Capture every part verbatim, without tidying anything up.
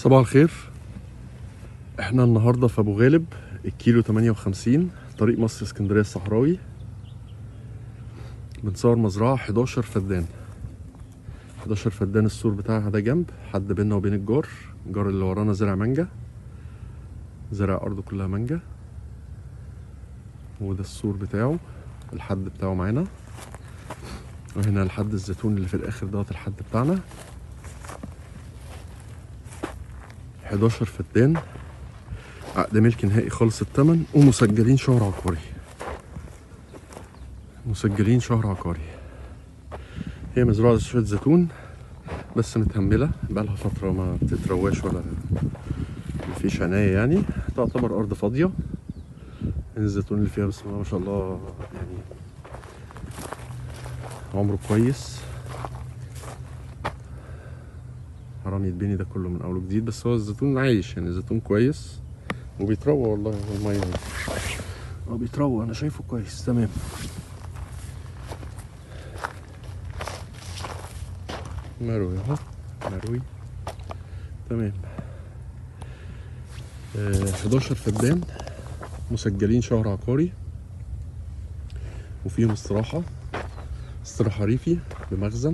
صباح الخير. احنا النهارده في ابو غالب، الكيلو تمانية وخمسين، طريق مصر اسكندريه الصحراوي. بنصور مزرعه حداشر فدان. حداشر فدان، السور بتاعها ده جنب حد بيننا وبين الجار. الجار اللي ورانا زرع مانجا، زرع ارضه كلها مانجا، وده السور بتاعه، الحد بتاعه معانا. وهنا الحد الزيتون اللي في الاخر دوت الحد بتاعنا. حداشر فدان، عقد ملك نهائي خالص التمن، ومسجلين شهر عقاري. مسجلين شهر عقاري. هي مزروعة شوية زيتون بس متهملة، بقالها فترة ما بتترواش ولا مفيش عناية يعني. تعتبر أرض فاضية. الزيتون اللي فيها بسم الله ما شاء الله يعني عمره كويس. حرام يتبني ده كله من أول وجديد، بس هو الزيتون عايش يعني، الزيتون كويس وبيتروى والله. المية هو بيتروى، أنا شايفه كويس تمام. مروي اهو، مروي تمام. آه حداشر فدان مسجلين شهر عقاري، وفيهم استراحة استراحة ريفي بمخزن.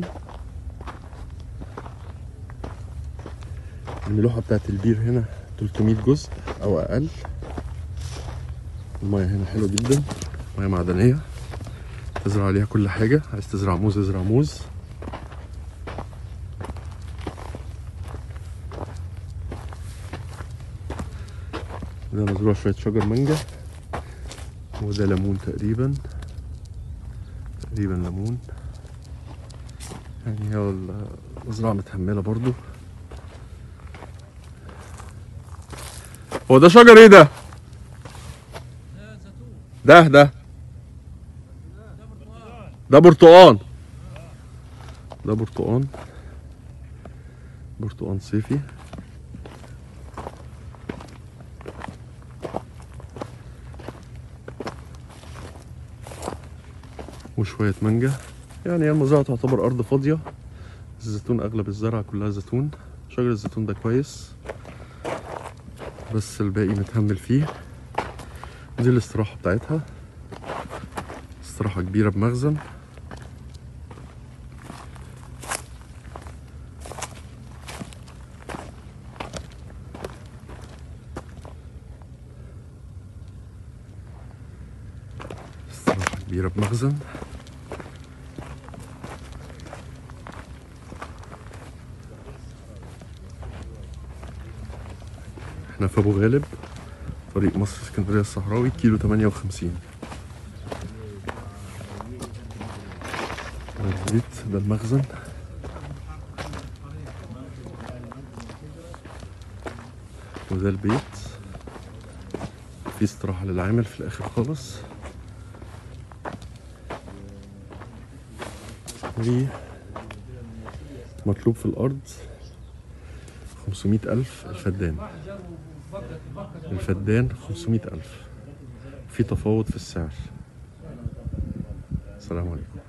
الملوحة بتاعت البير هنا تلتمية جزء أو أقل. المياه هنا حلوة جدا، مياه معدنية تزرع عليها كل حاجة. عايز تزرع موز ازرع موز. ده مزروع شوية شجر مانجا، وده ليمون تقريبا تقريبا ليمون يعني. هو المزرعة متهملة برضو. هو ده شجر ايه ده؟ ده ده ده برتقان. ده برتقان، برتقان صيفي. وشوية مانجا يعني. هي المزرعة تعتبر أرض فاضية. الزيتون أغلب الزرع كلها زيتون. شجر الزيتون ده كويس بس الباقي متهمل فيه. دي الاستراحة بتاعتها، استراحة كبيرة بمخزن. استراحة كبيرة بمخزن. احنا في ابو غالب، طريق مصر اسكندريه الصحراوي، كيلو تمانية وخمسين. ده البيت، ده المخزن. وده البيت. في استراحه للعامل في الاخر خالص. ليه مطلوب في الارض خمسمية الف الفدان. الفدان خمسمية الف. في تفاوض في السعر. السلام عليكم.